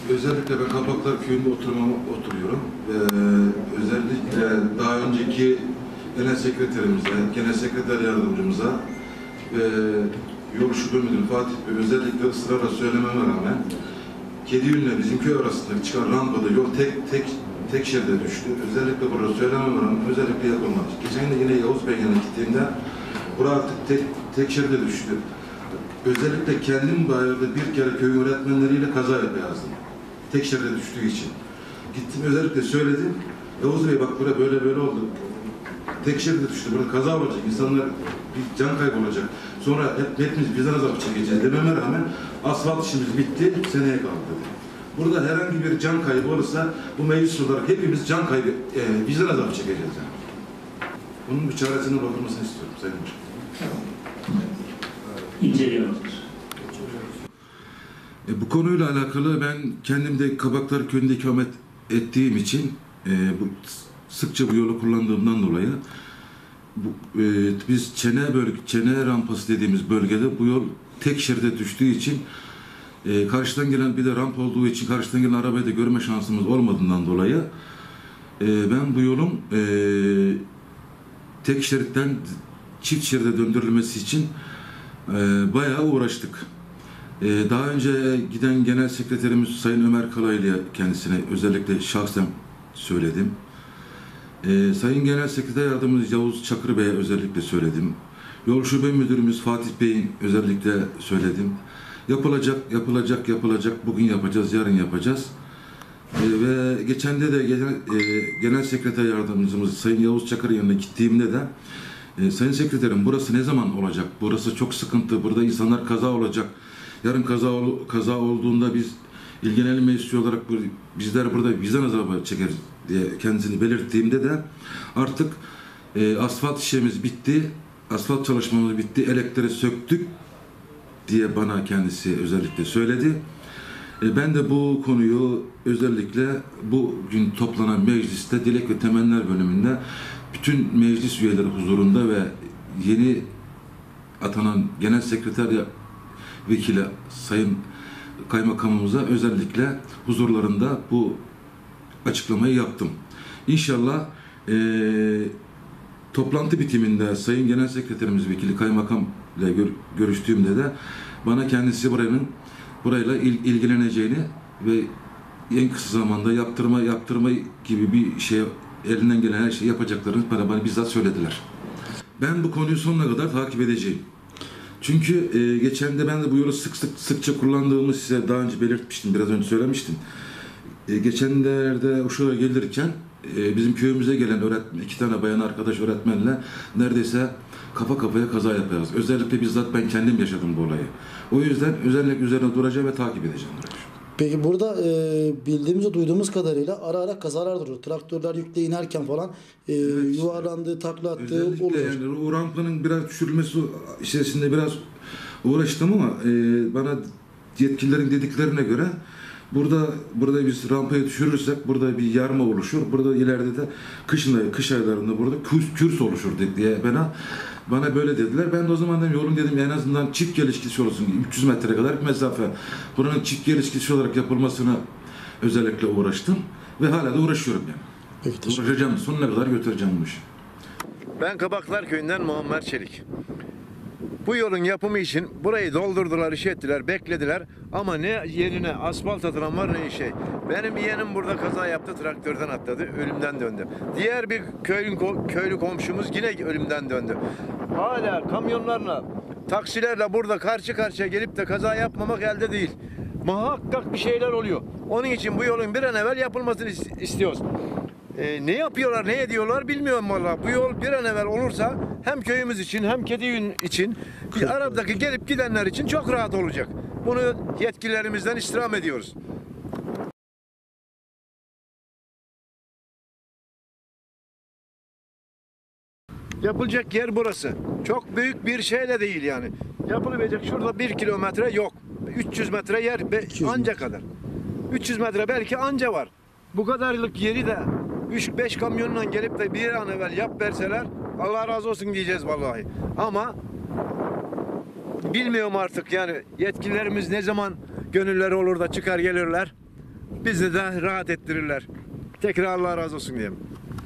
Özellikle ben Kabaklar Köyü'nde oturuyorum ve özellikle daha önceki genel sekreterimize, genel sekreter yardımcımıza ve yol şube müdürü Fatih Bey özellikle ısrarla söylememe rağmen Kediyün'le bizim köy arasında çıkan rampada yol tek şeride düştü. Özellikle burada söylememe rağmen özellikle yapılmadı. Geçen de yine Yavuz Bey'in yanına gittiğimde burası artık tek şeride düştü. Özellikle kendim bayırda bir kere köy öğretmenleriyle kaza yazdım. Tek şeride düştüğü için. Gittim özellikle söyledim. Yavuz Bey bak burada böyle oldu. Tek şeride düştü. Burada kaza olacak. İnsanlar bir can kaybı olacak. Sonra hepimiz bizden azap çekeceğiz dememe rağmen asfalt işimiz bitti. Seneye kaldı dedi. Burada herhangi bir can kaybı olursa bu meclis olarak hepimiz can kaybı bizden azap çekeceğiz yani. Bunun bir çaresine bakılmasını istiyorum Sayın Başkanım. İnceliyoruz. Bu konuyla alakalı ben kendim de Kabaklar Köyü'nde ikamet ettiğim için sıkça bu yolu kullandığımdan dolayı biz çene rampası dediğimiz bölgede bu yol tek şeride düştüğü için karşıdan gelen bir de ramp olduğu için karşıdan gelen arabayı da görme şansımız olmadığından dolayı ben bu yolun tek şeritten çift şeride döndürülmesi için bayağı uğraştık. Daha önce giden genel sekreterimiz Sayın Ömer Kalaylı'ya kendisine özellikle şahsen söyledim. Sayın Genel Sekreter Yardımcımız Yavuz Çakır Bey'e özellikle söyledim. Yol Şube Müdürümüz Fatih Bey'in özellikle söyledim. Yapılacak, bugün yapacağız, yarın yapacağız. Ve geçen de Genel Sekreter Yardımcımız Sayın Yavuz Çakır'ın yanına gittiğimde de Sayın Sekreterim burası ne zaman olacak? Burası çok sıkıntı, burada insanlar kaza olacak. Yarın kaza olduğunda biz ilgilenme meclisi olarak bizler burada vicdan azabı çekeriz diye kendisini belirttiğimde de artık asfalt işimiz bitti, asfalt çalışmamız bitti, elektriği söktük diye bana kendisi özellikle söyledi. Ben de bu konuyu özellikle bugün toplanan mecliste dilek ve temenniler bölümünde bütün meclis üyeleri huzurunda ve yeni atanan genel sekreter vekili Sayın Kaymakamımıza özellikle huzurlarında bu açıklamayı yaptım. İnşallah toplantı bitiminde Sayın Genel Sekreterimiz Vekili Kaymakam ile görüştüğümde de bana kendisi burayla ilgileneceğini ve en kısa zamanda yaptırma gibi bir şey elinden gelen her şeyi yapacaklarını bana bizzat söylediler. Ben bu konuyu sonuna kadar takip edeceğim. Çünkü geçen de ben de bu yolu sıkça kullandığımı size daha önce belirtmiştim, biraz önce söylemiştim. Geçenlerde Uşak'a gelirken bizim köyümüze gelen iki tane bayan arkadaş öğretmenle neredeyse kafa kafaya kaza yapıyoruz. Özellikle bizzat ben kendim yaşadım bu olayı. O yüzden özellikle üzerine duracağım ve takip edeceğim. Peki burada bildiğimiz, duyduğumuz kadarıyla ara kazalar duruyor. Traktörler yükle inerken falan evet, yuvarlandığı, takla attığı oluyor. Yani o rampanın biraz düşürülmesi içerisinde biraz uğraştım ama bana yetkililerin dediklerine göre burada biz rampayı düşürürsek burada bir yarma oluşur. Burada ileride de kış aylarında burada kürs oluşur diye bana böyle dediler. Ben de o zaman yolun dedim en azından çift geliş gidiş olsun. 300 metre kadar bir mesafe. Buranın çift geliş gidiş olarak yapılmasına özellikle uğraştım ve hala da uğraşıyorum yani. Peki, uğraşacağım, sonuna kadar götüreceğim bu işi. Ben Kabaklar Köyü'nden Muammer Çelik. Bu yolun yapımı için burayı doldurdular, iş ettiler, beklediler ama ne yerine asfalt atılan var ne şey. Benim yeğenim burada kaza yaptı, traktörden atladı, ölümden döndü. Diğer bir köylü komşumuz yine ölümden döndü. Hala kamyonlarla, taksilerle burada karşı karşıya gelip de kaza yapmamak elde değil. Muhakkak bir şeyler oluyor. Onun için bu yolun bir an evvel yapılmasını istiyoruz. Ne yapıyorlar, ne ediyorlar bilmiyorum vallahi. Bu yol bir an evvel olursa hem köyümüz için hem Kediyün için aradaki gelip gidenler için çok rahat olacak. Bunu yetkililerimizden istirham ediyoruz. Yapılacak yer burası. Çok büyük bir şey de değil yani. Yapılabilecek şurada 1 kilometre yok. 300 metre yer anca kadar. 300 metre belki anca var. Bu kadarlık yeri de 3-5 kamyonla gelip de bir an evvel yap verseler Allah razı olsun diyeceğiz vallahi. Ama bilmiyorum artık yani yetkililerimiz ne zaman gönülleri olur da çıkar gelirler. Bizi de rahat ettirirler. Tekrar Allah razı olsun diyeyim.